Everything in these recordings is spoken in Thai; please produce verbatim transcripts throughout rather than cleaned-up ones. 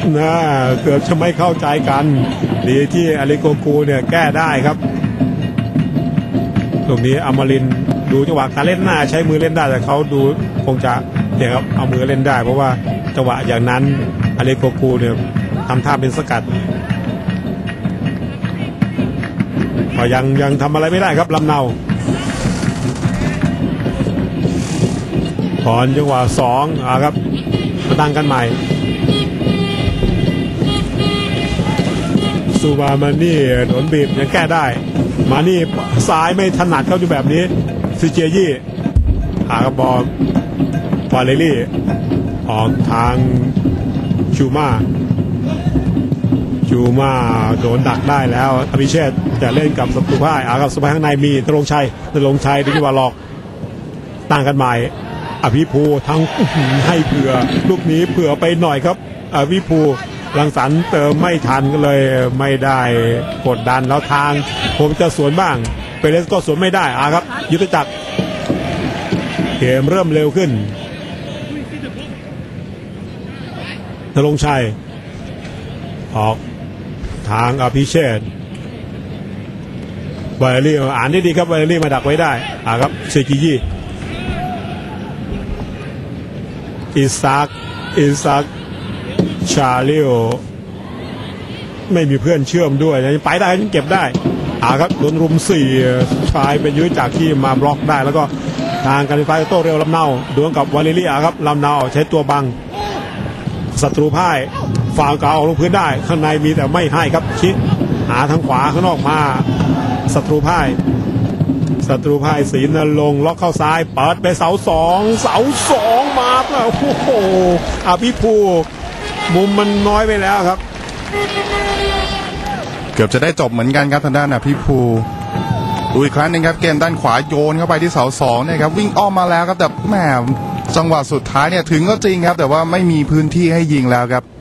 นะเกือบจะไม่เข้าใจกันดีที่อาริโกกูเนี่ยแก้ได้ครับตรงนี้อมรินทร์ดูจังหวะการเล่นหน้าใช้มือเล่นได้แต่เขาดูคงจะเนี่ยครับเอามือเล่นได้เพราะว่าจังหวะอย่างนั้นอาริโกกูเนี่ยทำท่าเป็นสกัดก็ยังยังทำอะไรไม่ได้ครับลำเนาถอนจังหวะสองอ่าครับมาตั้งกันใหม่ซูบามานี่โดนบีบยังแก้ได้มานี่ซ้ายไม่ถนัดเข้าอยู่แบบนี้ซิเจียยี่หากระบอกวาเลรี่ออกทางชูมาชูมาโดนดักได้แล้วอภิเชษจะเล่นกับศัตรูพ่ายอากับสบายข้างในมีตรงชัยตรงชัยดีกว่าหลอกตั้งกันใหม่อภิภูทั้งให้เผื่อลูกนี้เผื่อไปหน่อยครับอภิภูรังสรรค์เติมไม่ทันก็เลยไม่ได้กดดันแล้วทางผมจะสวนบ้างเปเรสก็สวนไม่ได้อาครับยุทธจักรเกมเริ่มเร็วขึ้นนรงชัยออกทางอภิเชษไวเอรี่อ่านได้ดีครับไวเอรี่มาดักไว้ได้อาครับเซกิยี่อิซักอิซักชาลิโอไม่มีเพื่อนเชื่อมด้วยยังไปได้ยังเก็บได้อาครับโดนรุมสี่ชายเป็นยุ้ยจากที่มาบล็อกได้แล้วก็ทางการไฟฟ้าโต้เร็วลำเนาดวลกับวาเลรี่อาครับลำเนาใช้ตัวบังศัตรูพ่ายฝ่าเก่าลงพื้นได้ข้างในมีแต่ไม่ให้ครับชิดหาทางขวาข้างนอกมาศัตรูพ่ายศัตรูพ่ายศรีนรงค์ล็อกเข้าซ้ายเปิดไปเสาสองเสาสองมาแล้วโอ้โหอภิภูมุมมันน้อยไปแล้วครับเกือบจะได้จบเหมือนกันครับทางด้านอภิภูดูอีกครั้งนึงครับเกมด้านขวาโยนเข้าไปที่เสาสองเนี่ยครับวิ่งอ้อมมาแล้วครับแต่แหมจังหวะสุดท้ายเนี่ยถึงก็จริงครับแต่ว่าไม่มีพื้นที่ให้ยิงแล้วครับ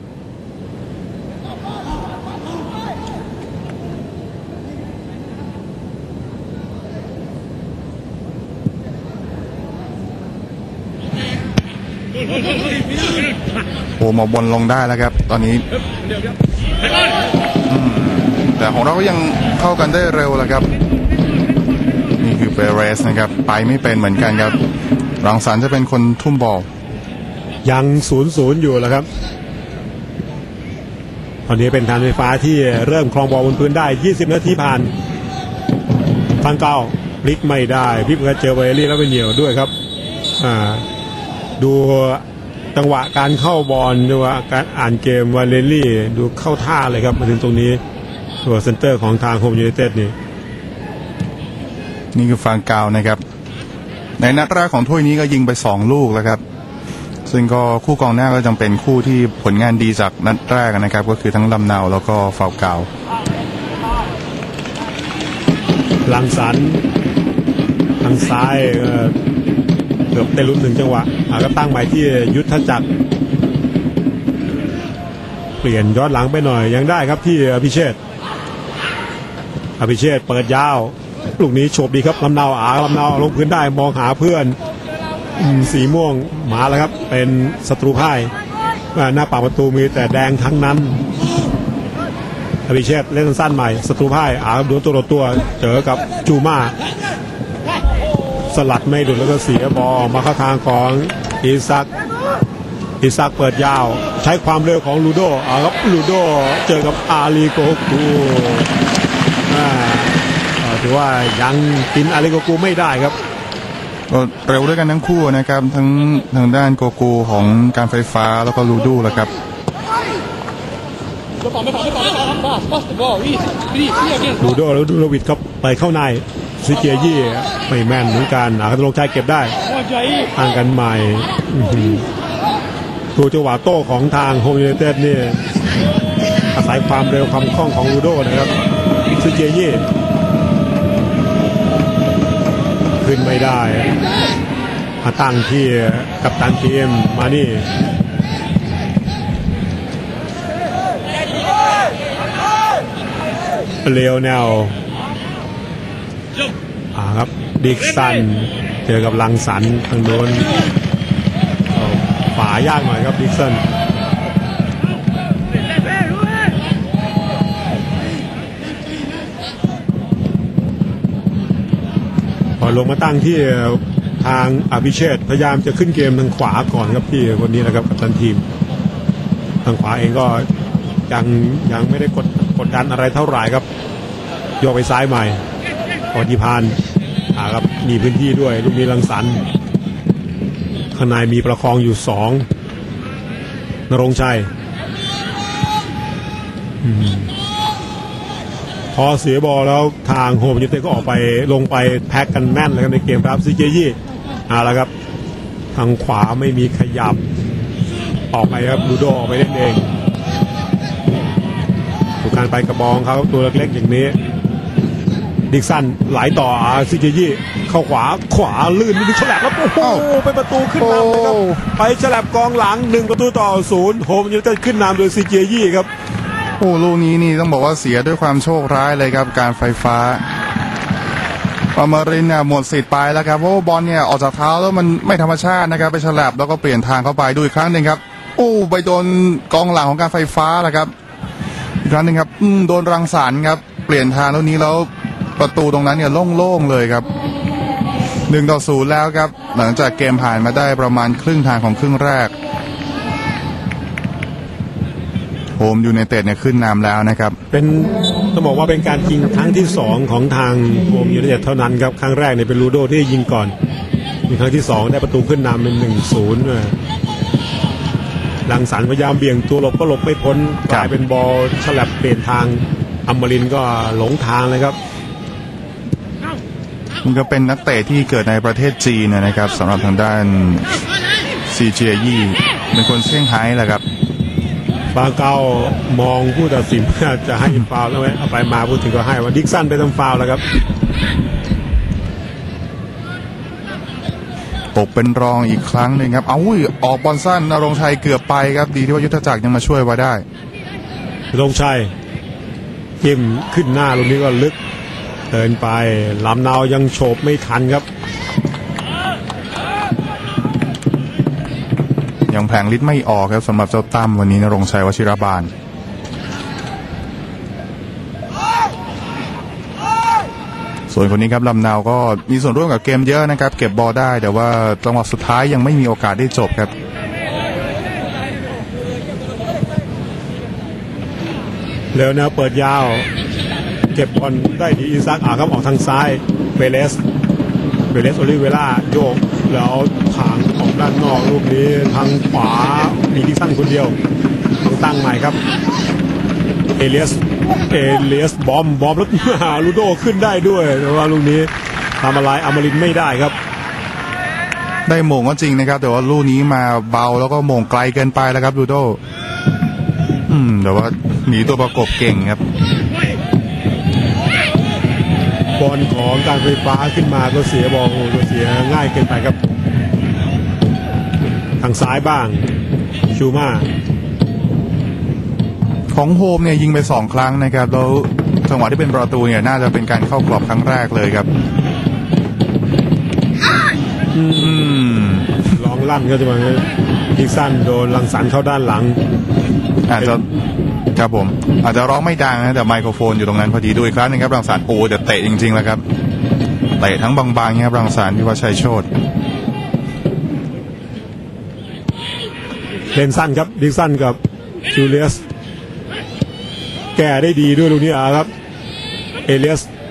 โอ้หมอบนลงได้แล้วครับตอนนี้แต่ของเราก็ยังเข้ากันได้เร็วแล้วครับนี่คือเปเรสนะครับไปไม่เป็นเหมือนกันครับรังสรรค์จะเป็นคนทุ่มบอลยังศูนย์ศูนย์อยู่แล้วครับตอนนี้เป็นการไฟฟ้าที่เริ่มครองบอลบนพื้นได้ยี่สิบนาทีผ่านฟังเก้าพลิกไม่ได้พี่เพื่อเจอไวเอรี่แล้วไปเหนียวด้วยครับอ่าดูจังหวะการเข้าบอลดูว่าการอ่านเกมวาเลรี่ดูเข้าท่าเลยครับมาถึงตรงนี้ตัวเซนเตอร์ของทางโฮมยูไนเต็ดนี่นี่คือฟางกาวนะครับในนัดแรกของถ้วยนี้ก็ยิงไปสองลูกแล้วครับซึ่งก็คู่กองหน้าก็จำเป็นคู่ที่ผลงานดีจากนัดแรกนะครับก็คือทั้งลำเนาแล้วก็ฟาวกาวลังสรรค์ทางซ้ายเกือบได้ลุ้นหนึ่งจังหวะก็ตั้งหมายที่ยุทธจักรเปลี่ยนย้อนหลังไปหน่อยยังได้ครับที่อภิเชษอภิเชษเปิดยาวลูกนี้โฉบดีครับลำเนาอาลำเนาลงพื้นได้มองหาเพื่อนสีม่วงมาแล้วครับเป็นศัตรูพ่ายหน้าปากประตูมีแต่แดงทั้งนั้นอภิเชษเล่นสั้นใหม่ศัตรูพ่ายอาดวลตัวต่อตัวเจอกับจูมาสลัดไม่ดุแล้วก็เสียบอลมาเข้าทางของอิซักอิซักเปิดยาวใช้ความเร็วของลูโดอาครับลูโดเจอกับอาริโกกูถือว่ายังกินอาริโกกูไม่ได้ครับก็เร็วด้วยกันทั้งคู่นะครับทั้งทางด้านโกกูของการไฟฟ้าแล้วก็ลูโดแหละครับลูโดแล้วดูโรวิดครับไปเข้าในซิเกียยี่ไม่แม่นเหมือนกันอาคาตลงใจเก็บได้ทางกันใหม่ตัวจังหวะโต้ของทางโฮมยูไนเต็ดนี่อาศัยความเร็วความคล่องของลูโดนะครับซิเกียยี่ขึ้นไม่ได้มาตั้งที่กัปตันทีมมานี่เลโอเนลอ่าครับดิกสันเจอกับลังสรรค์ทางโน้นฝายากหน่อยครับดิกสันลงมาตั้งที่ทางอภิเชษฐ์พยายามจะขึ้นเกมทางขวาก่อนครับพี่คนนี้นะครับกัปตันทีมทางขวาเองก็ยังยังไม่ได้กดกดดันอะไรเท่าไหร่ครับโยกไปซ้ายใหม่ปฏิพานอ่าครับมีพื้นที่ด้วยลูกนี้รังสรรค์ข้างในมีประคองอยู่สองนรงค์ชัยพอเสียบอลแล้วทางโฮมยูไนเต็ดก็ออกไปลงไปแพ็กกันแน่นเลยครับในเกมรับซีเจยี่เอาละครับทางขวาไม่มีขยับออกไปครับลูโดออกไปเล่นเองถูกการไปกระบองเขาตัวเล็กๆอย่างนี้ดิกสันไหลต่อซีเจยี่เข้าขวาขวาลื่นนี่ฉลับแล้วโอ้โหเป็นประตูขึ้นนำเลยครับไปฉลับกองหลังหนึ่งประตูต่อศูนย์โฮมยูไนเต็ดขึ้นนำโดยซีเจยี่ครับโอ้ลูกนี้นี่ต้องบอกว่าเสียด้วยความโชคร้ายเลยครับการไฟฟ้าอมรินทร์เนี่ยหมดสิทธิ์ไปแล้วครับเพราะว่าบอลเนี่ยออกจากเท้าแล้วมันไม่ธรรมชาตินะครับไปฉลับแล้วก็เปลี่ยนทางเข้าไปดูอีกครั้งหนึ่งครับโอ้ไปโดนกองหลังของการไฟฟ้าแหละครับอีกครั้งหนึ่งครับโดนรังสรรค์ครับเปลี่ยนทางแล้วนี้แล้วประตูตรงนั้นเนี่ยโล่งๆเลยครับหนึ่งต่อศูนย์แล้วครับหลังจากเกมผ่านมาได้ประมาณครึ่งทางของครึ่งแรกโฮมยูไนเต็ดเนี่ยขึ้นนำแล้วนะครับเป็นต้องบอกว่าเป็นการยิงครั้งที่สองของทางโฮมยูไนเต็ดเท่านั้นครับครั้งแรกเนี่ยเป็นลูโดที่ยิงก่อนมีครั้งที่สองได้ประตูขึ้นนำเป็นหนึ่งศูนย์ลังสรรค์พยายามเบี่ยงตัวหลบก็หลบไม่พ้นกลายเป็นบอลฉลับเปลี่ยนทางอมรินทร์ก็หลงทางเลยครับมันก็เป็นนักเตะที่เกิดในประเทศจีนนะครับสำหรับทางด้านซีเจยี่เป็นคนเซี่ยงไฮ้แหละครับบางเก้ามองผู้ตัดสินจะให้ฟาวล์แล้วไหมเอาไปมาพูดถึงก็ให้ว่าดิกสันไปทำฟาวล์แล้วครับตกเป็นรองอีกครั้งหนึ่งครับเอาอุ้ยออกบอลสั้นนรงค์ชัยเกือบไปครับดีที่ว่ายุทธจักรยังมาช่วยไว้ได้นรงค์ชัยจิ้มขึ้นหน้าลูกนี้ก็ลึกเดินไปลำนาวยังโฉบไม่ทันครับยังแผลงฤทธิ์ไม่ออกครับสำหรับเจ้าตั้มวันนี้นรงค์ชัยวชิรบาลส่วนคนนี้ครับลำนาวก็มีส่วนร่วมกับเกมเยอะนะครับเก็บบอลได้แต่ว่าจังหวะสุดท้ายยังไม่มีโอกาสได้จบครับเร็วนะเปิดยาวเก็บบอลได้ดีอิซักอาครับออกทางซ้ายเบเลสเบเลสโอลิเวล่าโยกแล้วทางออกด้านนอกลูกนี้ทางขวามีดิกสันคนเดียวต้องตั้งใหม่ครับเอเลียสเอเลียสบอมบอมแล้วลูโดขึ้นได้ด้วยแต่ว่าลูกนี้ทำอะไรอมรินทร์ไม่ได้ครับได้โมงก็จริงนะครับแต่ว่าลูกนี้มาเบาแล้วก็โมงไกลเกินไปแล้วครับลูโดอืมแต่ว่าหนีตัวประกบเก่งครับบอลของการไฟฟ้าขึ้นมาก็เสียบอลก็เสียง่ายเกินไปครับทางซ้ายบ้างชูมาของโฮมเนี่ยยิงไปสองครั้งนะครับแล้วจังหวะที่เป็นประตูเนี่ยน่าจะเป็นการเข้ากรอบครั้งแรกเลยครับอืมลองลั่นก็จะมาดิกสันโดนลังสรรค์เข้าด้านหลังอาจจะครับผมอาจจะร้องไม่ดังนะแต่ไมโครโฟนอยู่ตรงนั้นพอดีด้วยครั้งนึงครับรังสรรค์โอ้แต่เตะจริงๆแล้วครับเตะทั้งบางๆเนี่ยครับรังสรรค์วิวัฒน์ชัยโชติเล่นสั้นครับดิกสันกับจูเลียสแก้ได้ดีด้วยลูกนี้อ่ะครับเอเลียส